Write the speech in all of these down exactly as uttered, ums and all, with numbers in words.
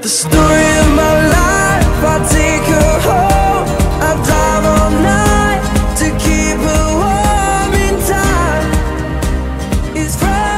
The story of my life, I take her home, I drive all night to keep her warm in time. It's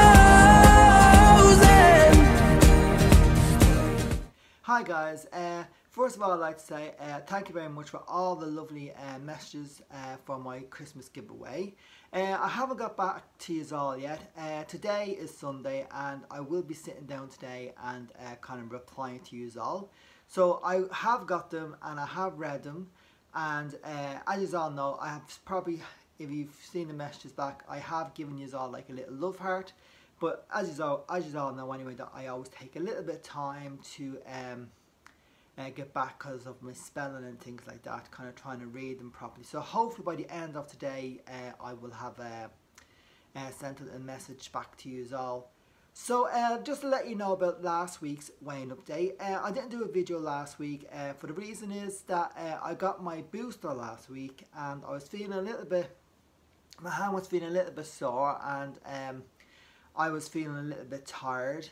frozen. Hi guys, uh, first of all I'd like to say uh, thank you very much for all the lovely uh, messages uh, for my Christmas giveaway. Uh, I haven't got back to you all yet. Uh, today is Sunday and I will be sitting down today and uh, kind of replying to you all. So I have got them and I have read them, and uh, as you all know, I have probably, if you've seen the messages back, I have given you all like a little love heart. But as you all, as you all know anyway, that I always take a little bit of time to um, uh, get back because of my spelling and things like that, kind of trying to read them properly. So hopefully by the end of today uh, I will have uh, uh, sent a message back to you all. So uh, just to let you know about last week's weighing update, uh, I didn't do a video last week uh, for the reason is that uh, I got my booster last week and I was feeling a little bit, my hand was feeling a little bit sore, and um, I was feeling a little bit tired,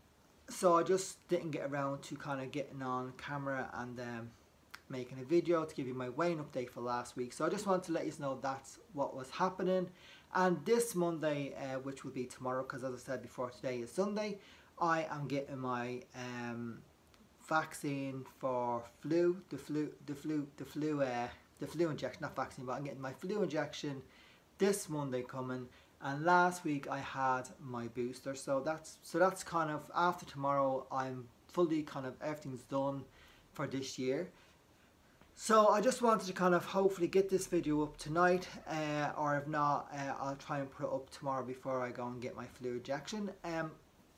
so I just didn't get around to kind of getting on camera and um, making a video to give you my weighing update for last week. So I just wanted to let you know that's what was happening. And this Monday, uh, which will be tomorrow, because as I said before, today is Sunday, I am getting my um, vaccine for flu, the flu, the flu, the flu, uh, the flu injection, not vaccine, but I'm getting my flu injection this Monday coming. And last week I had my booster, so that's so that's kind of after tomorrow. I'm fully kind of everything's done for this year. So I just wanted to kind of hopefully get this video up tonight, uh, or if not, uh, I'll try and put it up tomorrow before I go and get my flu injection. Um,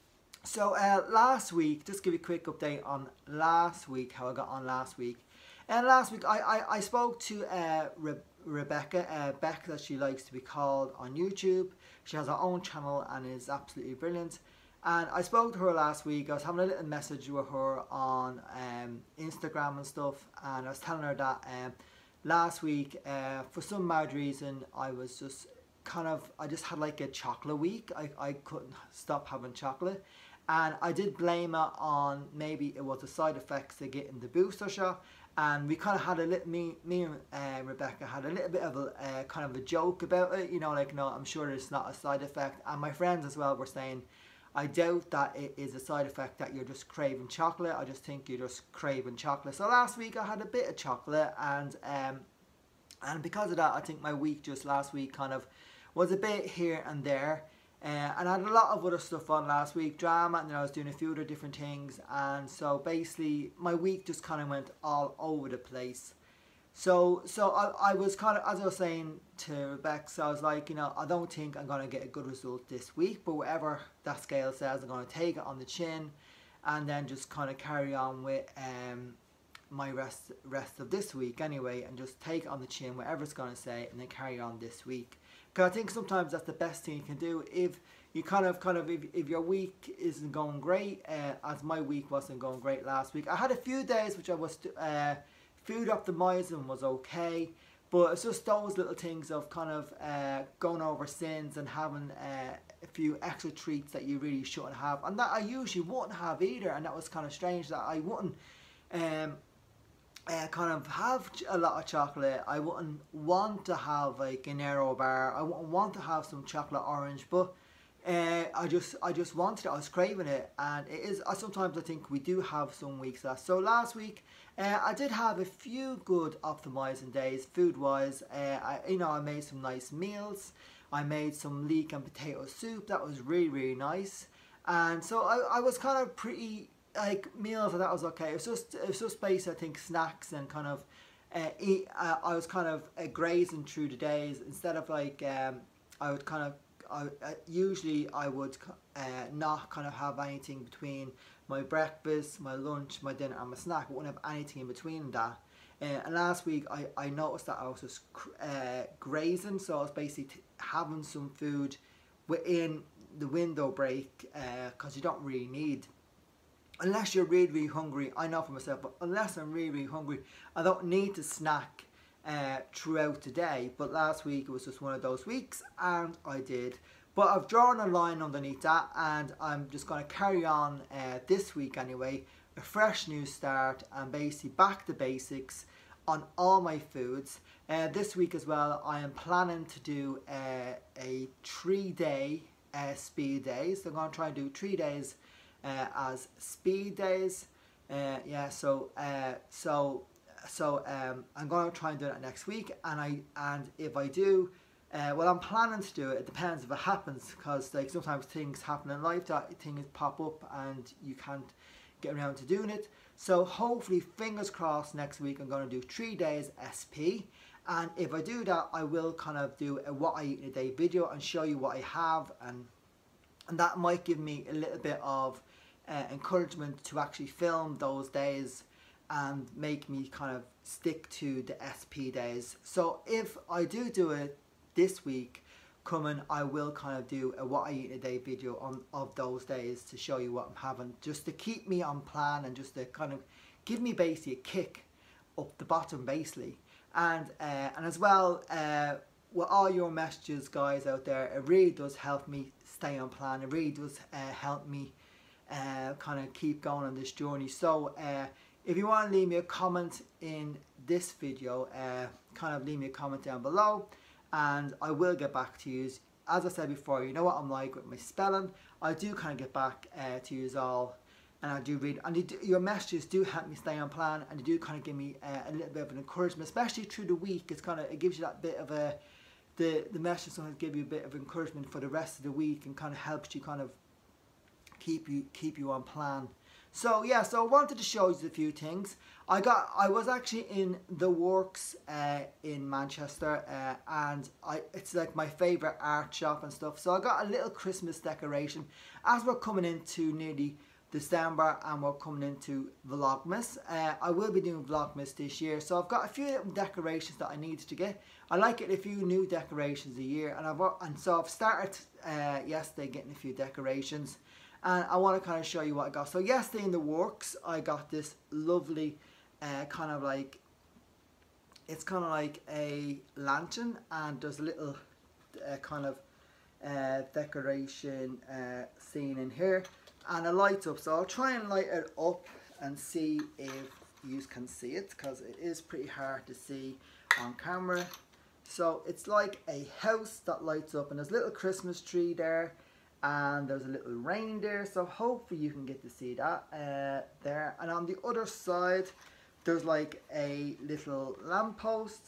so uh, last week, just give you a quick update on last week, how I got on last week. And last week I, I, I spoke to uh, Re Rebecca, uh, Beck that she likes to be called on YouTube. She has her own channel and is absolutely brilliant. And I spoke to her last week. I was having a little message with her on um, Instagram and stuff, and I was telling her that um, last week, uh, for some mad reason, I was just kind of, I just had like a chocolate week. I, I couldn't stop having chocolate, and I did blame it on maybe it was the side effects of getting the booster shot. And we kind of had a little, me, me and uh, Rebecca had a little bit of a uh, kind of a joke about it, you know, like, no, I'm sure it's not a side effect. And my friends as well were saying, I doubt that it is a side effect that you're just craving chocolate. I just think you're just craving chocolate. So last week I had a bit of chocolate, and um, and because of that, I think my week just last week kind of was a bit here and there. Uh, and I had a lot of other stuff on last week, drama, and then I was doing a few other different things. And so basically my week just kind of went all over the place. So so I, I was kind of, as I was saying to Rebecca, so I was like, you know, I don't think I'm going to get a good result this week, but whatever that scale says, I'm going to take it on the chin and then just kind of carry on with um, my rest rest of this week anyway, and just take it on the chin, whatever it's going to say, and then carry on this week. Because I think sometimes that's the best thing you can do. If you kind of, kind of, if, if your week isn't going great, uh, as my week wasn't going great last week. I had a few days which I was, uh, food optimizing was okay, but it's just those little things of kind of uh, going over sins and having uh, a few extra treats that you really shouldn't have, and that I usually wouldn't have either. And that was kind of strange that I wouldn't um, uh, kind of have a lot of chocolate. I wouldn't want to have like an Aero bar. I wouldn't want to have some chocolate orange, but Uh, I just I just wanted it, I was craving it, and it is, uh, sometimes I think we do have some weeks that. So last week uh, I did have a few good optimizing days food wise. uh, I, you know, I made some nice meals. I made some leek and potato soup that was really really nice, and so I, I was kind of pretty like meals, and that was okay. It was just it was just based, I think, snacks and kind of uh, eat. uh, I was kind of uh, grazing through the days instead of like um, I would kind of I, uh, usually I would uh, not kind of have anything between my breakfast, my lunch, my dinner and my snack. I wouldn't have anything in between that. Uh, and last week I, I noticed that I was just uh, grazing, so I was basically t having some food within the window break, because uh, you don't really need, unless you're really really hungry. I know for myself, but unless I'm really really hungry, I don't need to snack uh, throughout the day. But last week it was just one of those weeks, and I did. But I've drawn a line underneath that, and I'm just going to carry on uh, this week anyway, a fresh new start, and basically back to basics on all my foods. Uh, this week as well, I am planning to do uh, a three day uh, speed days. So I'm going to try and do three days uh, as speed days. Uh, yeah, so uh, so so um, I'm going to try and do that next week, and I and if I do, uh, well, I'm planning to do it. It depends if it happens, because like sometimes things happen in life that things pop up and you can't get around to doing it. So hopefully, fingers crossed, next week I'm going to do three days S P, and if I do that, I will kind of do a what I eat in a day video and show you what I have, and and that might give me a little bit of uh, encouragement to actually film those days and make me kind of stick to the S P days. So if I do do it this week coming, I will kind of do a what I eat in a day video on of those days to show you what I'm having, just to keep me on plan and just to kind of give me basically a kick up the bottom basically. And uh, and as well, uh, with all your messages, guys out there, it really does help me stay on plan. It really does uh, help me uh, kind of keep going on this journey. So uh, if you want to leave me a comment in this video, uh, kind of leave me a comment down below, and I will get back to you. As I said before, you know what I'm like with my spelling. I do kind of get back uh, to you all, and I do read, and do, your messages do help me stay on plan, and they do kind of give me uh, a little bit of an encouragement, especially through the week. It's kind of, it gives you that bit of a, the the messages sometimes give you a bit of encouragement for the rest of the week, and kind of helps you kind of keep you keep you on plan. So yeah, so I wanted to show you a few things. I got, I was actually in The Works uh, in Manchester, uh, and I, it's like my favourite art shop and stuff. So I got a little Christmas decoration. As we're coming into nearly December and we're coming into Vlogmas, uh, I will be doing Vlogmas this year. So I've got a few little decorations that I needed to get. I like getting a few new decorations a year, and I've and so I've started uh, yesterday getting a few decorations. And I want to kind of show you what I got. So yesterday in The Works, I got this lovely uh, kind of like, it's kind of like a lantern, and there's a little uh, kind of uh, decoration uh, scene in here, and it lights up. So I'll try and light it up and see if you can see it, because it is pretty hard to see on camera. So it's like a house that lights up, and there's a little Christmas tree there, and there's a little reindeer, so hopefully you can get to see that uh, there. And on the other side, there's like a little lamppost,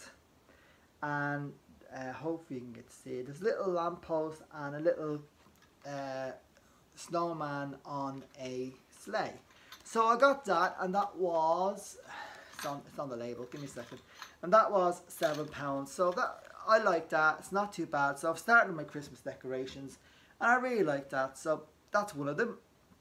and uh, hopefully you can get to see it. There's a little lamppost and a little uh, snowman on a sleigh. So I got that, and that was, it's on, it's on the label, give me a second, and that was seven pounds. So that, I like that, it's not too bad. So I've started my Christmas decorations, and I really like that, so that's one of them.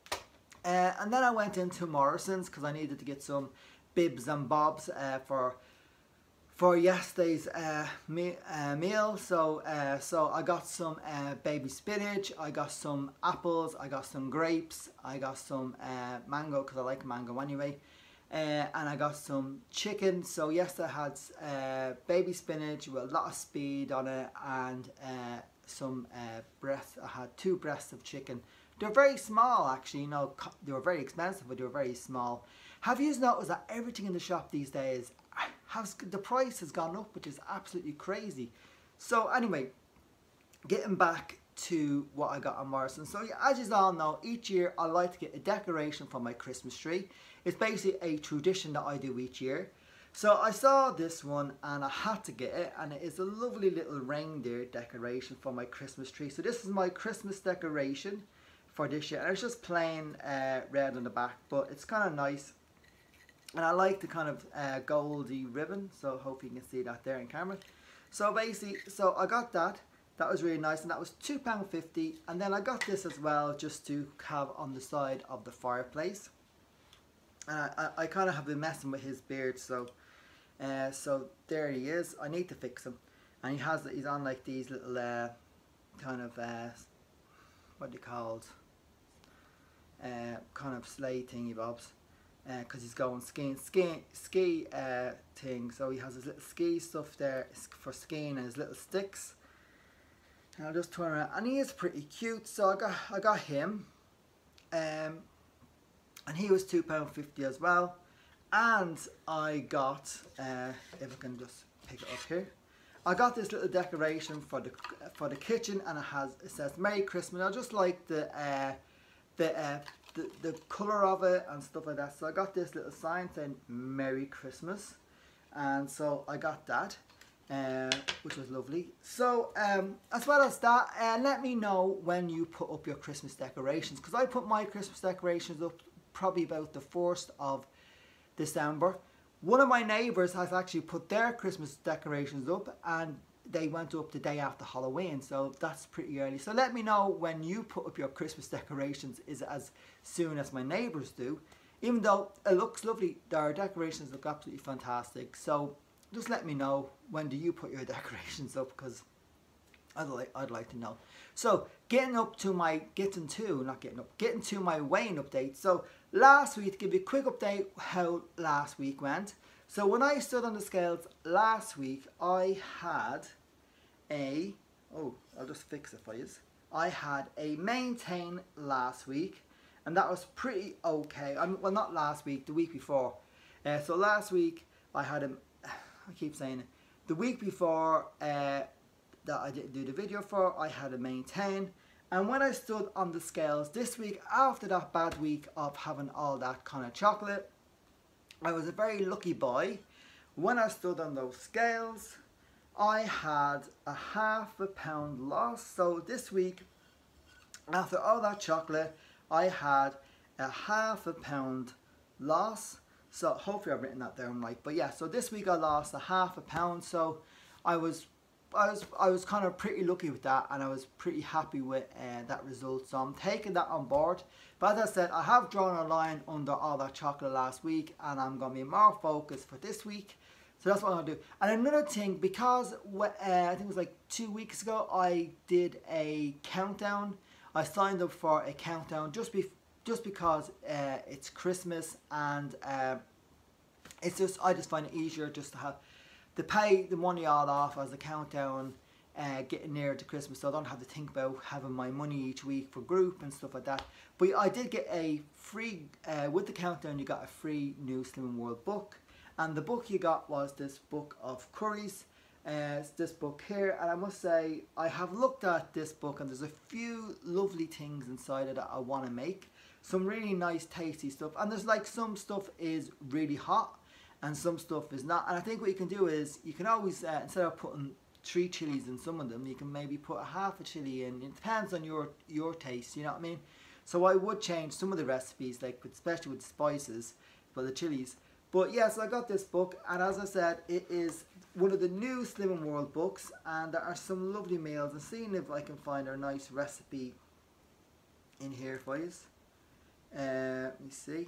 Uh, and then I went into Morrison's because I needed to get some bibs and bobs uh, for for yesterday's uh, me uh, meal. So uh, so I got some uh, baby spinach, I got some apples, I got some grapes, I got some uh, mango because I like mango anyway, uh, and I got some chicken. So yesterday I had uh, baby spinach with a lot of speed on it, and uh, some uh, breasts. I had two breasts of chicken. They're very small actually, you know, they were very expensive, but they were very small. Have you noticed that everything in the shop these days, has, the price has gone up, which is absolutely crazy. So anyway, getting back to what I got on Morrison. So yeah, as you all know, each year I like to get a decoration for my Christmas tree. It's basically a tradition that I do each year. So I saw this one and I had to get it, and it is a lovely little reindeer decoration for my Christmas tree. So this is my Christmas decoration for this year, and it's just plain uh, red on the back, but it's kind of nice, and I like the kind of uh, goldy ribbon, so hopefully you can see that there in camera. So basically, so I got that, that was really nice, and that was two pounds fifty, and then I got this as well just to have on the side of the fireplace. And I, I, I kind of have been messing with his beard, so uh, so there he is. I need to fix him, and he has he's on like these little uh, kind of uh, what are they called? Uh, kind of sleigh thingy bobs, because uh, he's going skiing, ski ski uh, thing. So he has his little ski stuff there for skiing and his little sticks. And I'll just turn around, and he is pretty cute. So I got I got him, um, and he was two pound fifty as well. And I got, uh, if I can just pick it up here, I got this little decoration for the for the kitchen, and it has it says Merry Christmas. I just like the uh, the, uh, the the color of it and stuff like that. So I got this little sign saying Merry Christmas, and so I got that. Uh, which was lovely. So um, as well as that, uh, let me know when you put up your Christmas decorations, because I put my Christmas decorations up probably about the first of December. One of my neighbours has actually put their Christmas decorations up, and they went up the day after Halloween, so that's pretty early. So let me know when you put up your Christmas decorations. Is it as soon as my neighbours do? Even though it looks lovely, their decorations look absolutely fantastic. So just let me know, when do you put your decorations up, because I'd like, I'd like to know. So getting up to my, getting to, not getting up, getting to my weighing update. So last week, to give you a quick update how last week went. So when I stood on the scales last week, I had a, oh, I'll just fix it for you. I had a maintain last week, and that was pretty okay. I mean, well, not last week, the week before. Uh, so last week I had a, I keep saying it, the week before uh, that I didn't do the video for, I had a maintain. And when I stood on the scales this week, after that bad week of having all that kind of chocolate, I was a very lucky boy. When I stood on those scales, I had a half a pound loss. So this week, after all that chocolate, I had a half a pound loss. So hopefully I've written that down right. But yeah, so this week I lost a half a pound. So I was I was I was kind of pretty lucky with that, and I was pretty happy with uh, that result. So I'm taking that on board. But as I said, I have drawn a line under all that chocolate last week, and I'm going to be more focused for this week. So that's what I'm going to do. And another thing, because uh, I think it was like two weeks ago, I did a countdown. I signed up for a countdown just before. Just because uh, it's Christmas, and uh, it's just, I just find it easier just to have to pay the money all off as a countdown, uh, getting near to Christmas, so I don't have to think about having my money each week for group and stuff like that. But I did get a free, uh, with the countdown you got a free new Slimming World book, and the book you got was this book of curries. Uh, it's this book here, and I must say I have looked at this book, and there's a few lovely things inside it that I want to make. Some really nice tasty stuff, and there's like some stuff is really hot and some stuff is not. And I think what you can do is you can always uh, instead of putting three chilies in some of them, you can maybe put a half a chili in. It depends on your your taste, you know what I mean? So I would change some of the recipes, like with, especially with spices for the chilies. But yes, yeah, so I got this book, and as I said, it is one of the new Slimming World books, and there are some lovely meals. And seeing if I can find a nice recipe in here for you. Uh, let me see.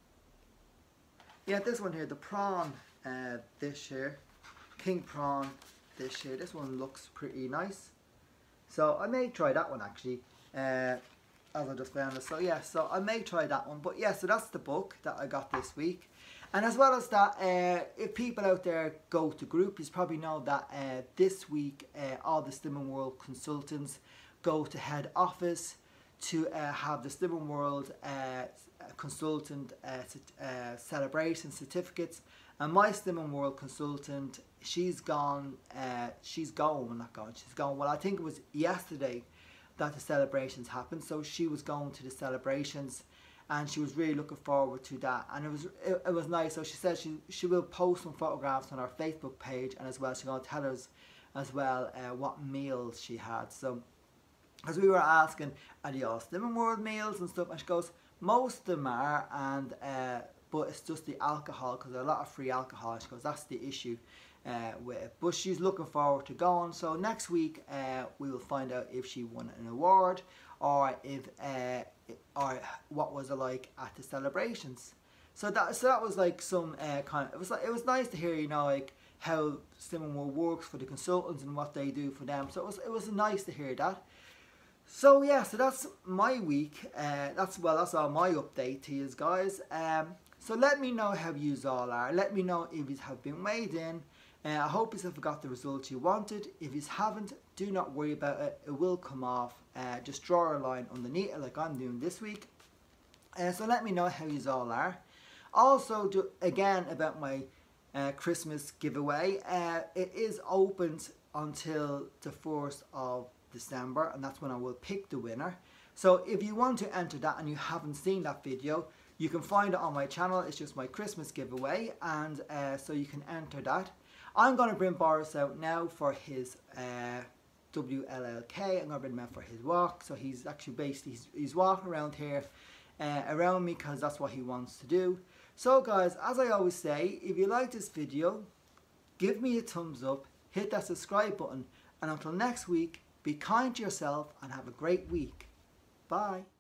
Yeah, this one here, the prawn uh, dish here, king prawn dish here. This one looks pretty nice. So I may try that one actually, uh, as I just found it. So yeah, so I may try that one. But yeah, so that's the book that I got this week. And as well as that, uh, if people out there go to group, you probably know that uh, this week uh, all the Slimming World consultants go to head office to uh, have the Slimming World uh, consultant uh, uh, celebration certificates. And my Slimming World consultant, she's gone, uh, she's gone, not gone, she's gone, well I think it was yesterday that the celebrations happened. So she was going to the celebrations, and she was really looking forward to that, and it was it, it was nice. So she said she she will post some photographs on our Facebook page, and as well she's going to tell us as well uh, what meals she had. So as we were asking, are they all Slimming World meals and stuff, and she goes, most of them are, and uh, but it's just the alcohol, because there's a lot of free alcohol. She goes, that's the issue uh, with it. But she's looking forward to going. So next week uh, we will find out if she won an award, or if uh, or what was it like at the celebrations. So that so that was like some uh, kind of, it was like, it was nice to hear, you know, like how Slimming World works for the consultants and what they do for them. So it was it was nice to hear that. So yeah, so that's my week. Uh, that's well, that's all my update to you guys. Um, so let me know how yous all are. Let me know if you have been weighed in, Uh, I hope you have got the result you wanted. If you haven't, do not worry about it. It will come off. Uh, just draw a line underneath it like I'm doing this week. Uh, so let me know how you all are. Also, do, again, about my uh, Christmas giveaway. Uh, it is opened until the first of December, and that's when I will pick the winner. So if you want to enter that and you haven't seen that video, you can find it on my channel. It's just my Christmas giveaway, and uh, so you can enter that. I'm going to bring Boris out now for his uh, W L L K. I'm going to bring him out for his walk. So he's actually based, he's, he's walking around here uh, around me because that's what he wants to do. So guys, as I always say, if you like this video, give me a thumbs up, hit that subscribe button, and until next week, be kind to yourself and have a great week. Bye.